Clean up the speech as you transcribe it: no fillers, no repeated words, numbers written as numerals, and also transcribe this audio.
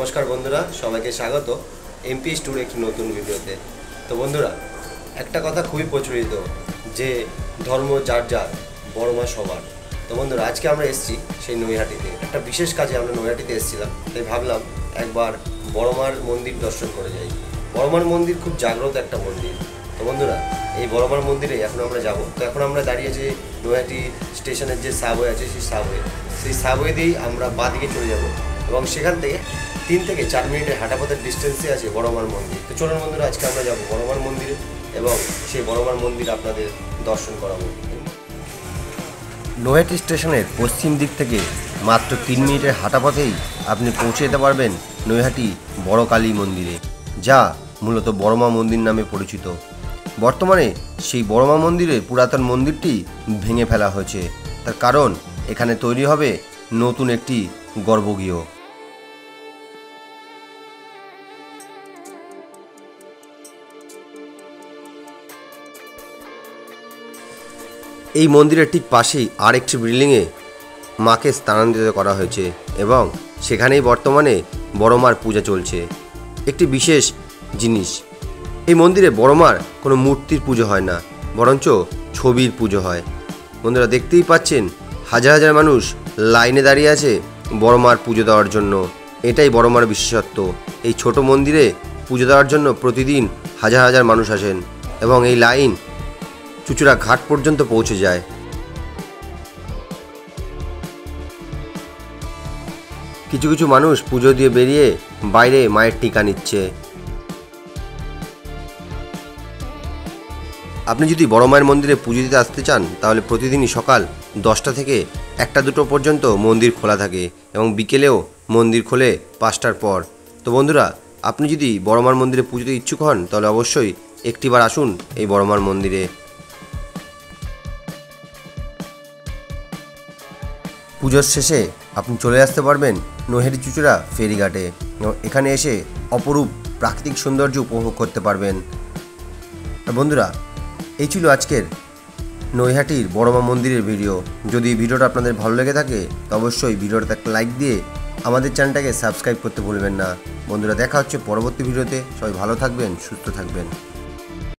নমস্কার বন্ধুরা, সবাইকে স্বাগত এমপি ট্যুর একটি নতুন ভিডিওতে। তো বন্ধুরা, একটা কথা খুবই প্রচলিত যে ধর্ম যার যার, বড় মা সবার। তো বন্ধুরা, আজকে আমরা এসেছি সেই নৈহাটিতে, একটা বিশেষ কাজে আমরা নৈহাটিতে এসেছিলাম। তাই ভাবলাম একবার বড় মার মন্দির দর্শন করে যাই। বড় মার মন্দির খুব জাগ্রত একটা মন্দির। তো বন্ধুরা, এই বড় মার মন্দিরে এখন আমরা যাব। তো এখন আমরা দাঁড়িয়েছি নৈহাটি স্টেশনের যে সাবওয়ে আছে, সেই সাবওয়ে দিয়েই আমরা বাঁদিকে চলে যাব এবং সেখান থেকে 3 থেকে 4 মিনিটের হাঁটাপথের ডিস্টেন্সে আছে বড় মার মন্দির। তো চলুন বন্ধুরা, আজকে আমরা যাব বড় মার মন্দিরে এবং সেই বড় মার মন্দির আপনাদের দর্শন করাবো। নৈহাটি স্টেশনের পশ্চিম দিক থেকে মাত্র 3 মিনিটের হাঁটাপথেই আপনি পৌঁছে যেতে পারবেন নৈহাটি বড় কালী মন্দিরে, যা মূলত বড় মা মন্দির নামে পরিচিত। বর্তমানে সেই বড় মা মন্দিরের পুরাতন মন্দিরটি ভেঙে ফেলা হয়েছে, তার কারণ এখানে তৈরি হবে নতুন একটি গর্ভগৃহ। এই মন্দিরের ঠিক পাশেই আরেকটি বিল্ডিংয়ে মাকে স্থানান্তরিত করা হয়েছে এবং সেখানেই বর্তমানে বড় মার পূজা চলছে। একটি বিশেষ জিনিস, এই মন্দিরে বড় মার কোনো মূর্তির পুজো হয় না, বরঞ্চ ছবির পুজো হয়। বন্ধুরা, দেখতেই পাচ্ছেন হাজার হাজার মানুষ লাইনে দাঁড়িয়ে আছে বড় মার পুজো দেওয়ার জন্য। এটাই বড় মার বিশেষত্ব। এই ছোট মন্দিরে পুজো দেওয়ার জন্য প্রতিদিন হাজার হাজার মানুষ আসেন এবং এই লাইন চুচুড়া ঘাট পর্যন্ত পৌঁছে যায়। কিছু কিছু মানুষ পুজো দিয়ে বেরিয়ে বাইরে মায়ের টিকা নিচ্ছে। আপনি যদি বড় মায়ের মন্দিরে পুজো দিতে আসতে চান, তাহলে প্রতিদিনই সকাল 10টা থেকে 1টা-2টো পর্যন্ত মন্দির খোলা থাকে এবং বিকেলেও মন্দির খোলে 5টার পর। তো বন্ধুরা, আপনি যদি বড় মার মন্দিরে পুজোতে ইচ্ছুক হন, তাহলে অবশ্যই একটিবার আসুন এই বড় মার মন্দিরে। পুজোর শেষে আপনি চলে আসতে পারবেন নৈহাটি চুচুড়া ফেরিঘাটে। এখানে এসে অপরূপ প্রাকৃতিক সৌন্দর্য উপভোগ করতে পারবেন। বন্ধুরা, এই ছিল আজকের নৈহাটির বড় মা মন্দিরের ভিডিও। যদি ভিডিওটা আপনাদের ভালো লেগে থাকে, তো অবশ্যই ভিডিওটাতে একটা লাইক দিয়ে আমাদের চ্যানেলটাকে সাবস্ক্রাইব করতে ভুলবেন না। বন্ধুরা, দেখা হচ্ছে পরবর্তী ভিডিওতে। সবাই ভালো থাকবেন, সুস্থ থাকবেন।